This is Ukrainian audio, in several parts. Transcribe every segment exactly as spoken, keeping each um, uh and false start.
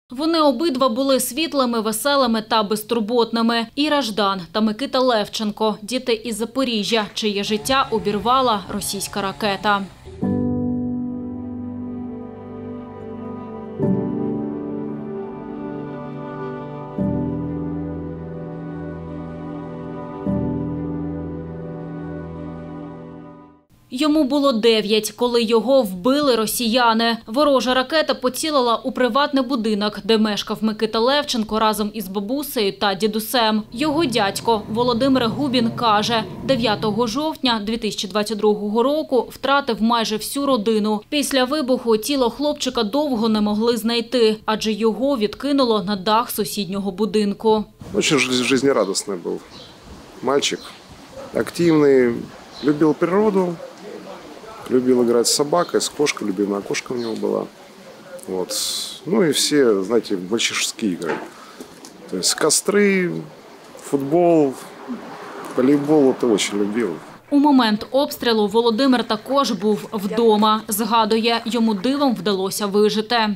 Вони обидва були світлими, веселими та безтурботними. Іра Ждан та Микита Левченко – діти із Запоріжжя, чиє життя обірвала російська ракета. Йому було дев'ять, коли його вбили росіяни. Ворожа ракета поцілила у приватний будинок, де мешкав Микита Левченко разом із бабусею та дідусем. Його дядько Володимир Губін каже, дев'ятого жовтня дві тисячі двадцять другого року втратив майже всю родину. Після вибуху тіло хлопчика довго не могли знайти, адже його відкинуло на дах сусіднього будинку. Дуже життєрадісний був мальчик, активний, любив природу. Любил играть с собакой, с кошкой, любимая кошка у него была. Вот. Ну и все, знаете, мальчишеские игры. То есть костры, футбол, волейбол – это очень любил. У момент обстрілу Володимир також був вдома. Згадує, йому дивом вдалося вижити.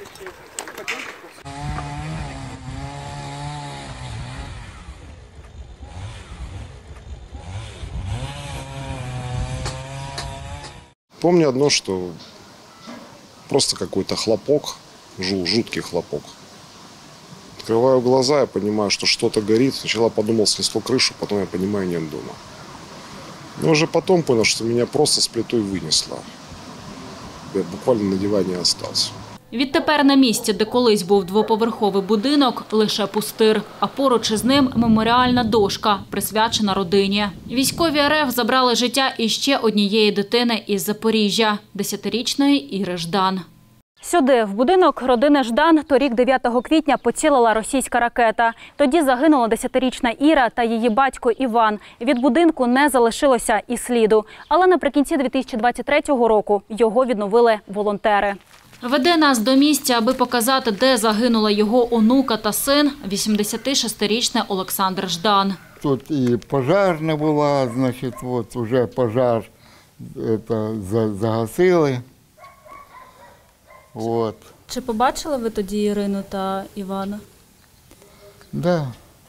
Помню одно, что просто какой-то хлопок, жуткий хлопок. Открываю глаза, я понимаю, что что-то горит. Сначала подумал, снесло крышу, потом я понимаю, нет дома. Но уже потом понял, что меня просто с плитой вынесло. Я буквально на диване остался. Відтепер на місці, де колись був двоповерховий будинок, лише пустир, а поруч із ним меморіальна дошка, присвячена родині. Військові РФ забрали життя іще однієї дитини із Запоріжжя – десятирічної Іри Ждан. Сюди, в будинок родини Ждан, торік дев'ятого квітня поцілила російська ракета. Тоді загинула десятирічна Іра та її батько Іван. Від будинку не залишилося і сліду. Але наприкінці дві тисячі двадцять третього року його відновили волонтери. Веде нас до місця, аби показати, де загинула його онука та син – вісімдесятишестирічний Олександр Ждан. Тут і пожежна була, значить, от вже пожар это, загасили. От. Чи побачили ви тоді Ірину та Івана? Так. Да.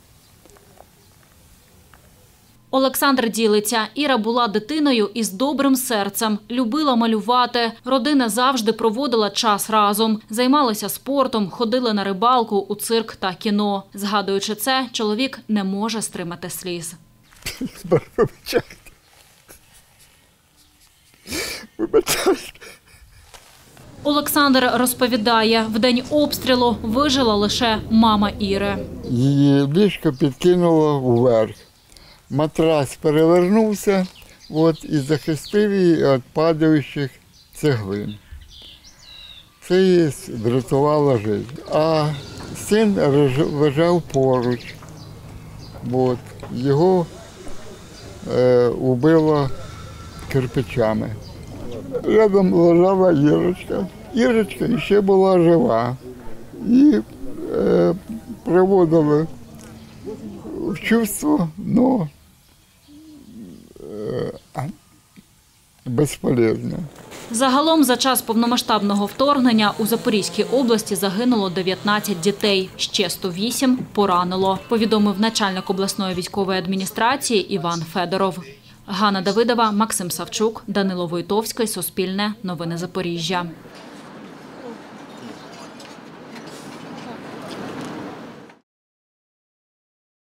Олександр ділиться. Іра була дитиною із добрим серцем, любила малювати. Родина завжди проводила час разом. Займалися спортом, ходили на рибалку, у цирк та кіно. Згадуючи це, чоловік не може стримати сліз. Вибачайте. Вибачайте. Олександр розповідає, в день обстрілу вижила лише мама Іри. Її ліжко підкинуло вверх. Матрас перевернувся от, і захистив її від падаючих цеглин. Це її врятувало життя. А син лежав поруч. От, його е, убило кирпичами. Рядом лежала Ірочка. Ірочка ще була жива. І е, приводили в чувство, но е, безполезно. Загалом за час повномасштабного вторгнення у Запорізькій області загинуло дев'ятнадцять дітей, ще сто вісім поранило, повідомив начальник обласної військової адміністрації Іван Федоров. Ганна Давидова, Максим Савчук, Данило Войтовський, Суспільне, Новини Запоріжжя.